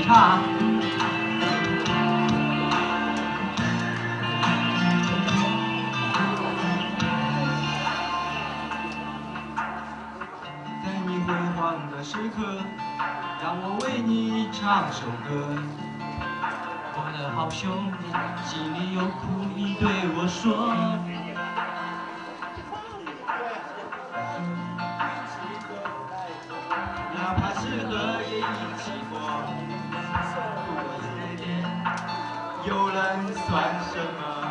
唱。 在你辉煌的时刻，让我为你唱首歌。 我的好兄弟，心里有苦你对我说。 哪怕是河也一起过，不过这点又能算什么？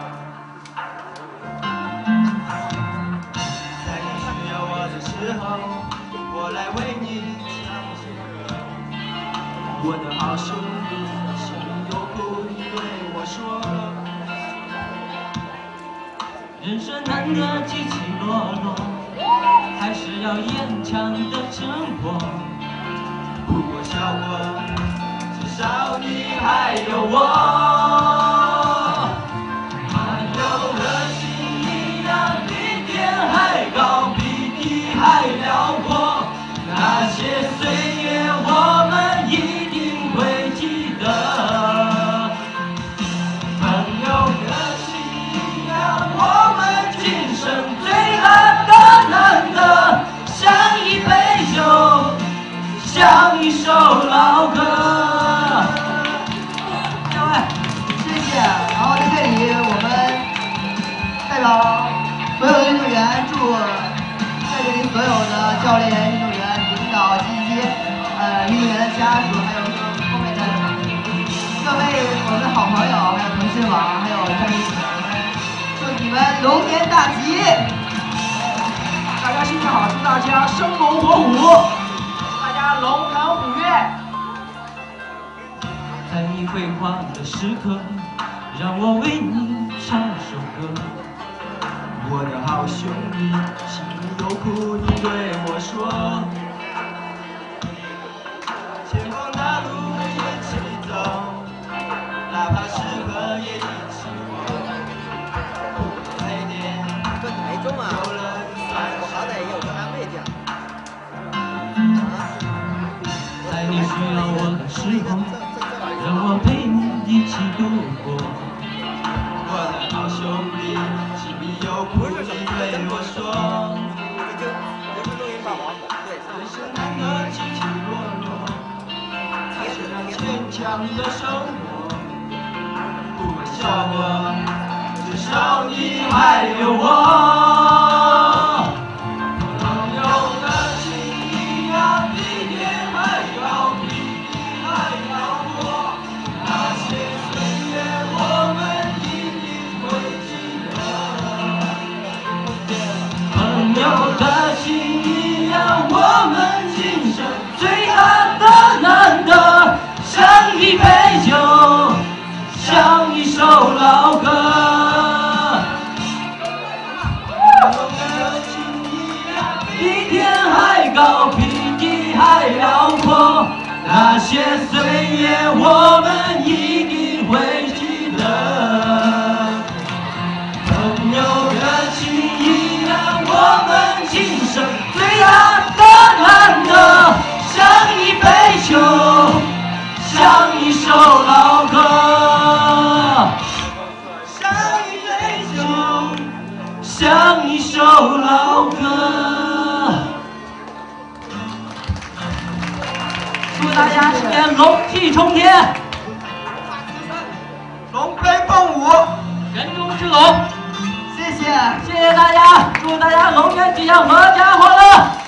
在你需要我的时候，我来为你唱首歌。我的好兄弟，心里有苦你对我说。 人生难得起起落落，还是要坚强的生活。 不过笑过，至少你还有我。漫游的心一样比天还高，比地还辽阔。那些岁月我们一定会记得。朋友的心一样，我们今生最难的难得，像一杯酒，像一首老歌。 各位，谢谢。然后在这里，我们代表所有的运动员，祝在这里所有的教练、运动员、领导及一些运动员的家属，还有后面的各位我们的好朋友，还有腾讯网，还有战力粉，祝你们龙年大吉！ 大家新年好，祝大家生龙活虎，大家龙腾虎跃。 在你辉煌的时刻，让我为你唱首歌。 我的好兄弟，心里有苦你对我说。前方大路也一起走，哪怕是河也一起过。这点说你没中啊， 有人算我好歹也有个安慰奖。 在你需要我的时候，让我陪你一起度过。 我的好兄弟，心里有苦你对我说。 已经录音霸王，对， 人生难得起起落落，还是要坚强的生活。不管笑过，至少你还有我。朋友的心一样，比天还高，比地还辽阔。那些岁月我们一定会记得。 朋友的心一样，我们今生最难的难得，像一杯酒，像一首老歌。比天还高，比地还辽阔，那些岁月我们一定会记得。朋友的情一样，我们今生最难的难得，像一杯酒，像一首老歌，像一杯酒，像一首老歌。祝大家新年龙气冲天， 龙飞凤舞， 人中之龙。 谢谢。 谢谢大家，祝大家龙年吉祥，阖家欢乐。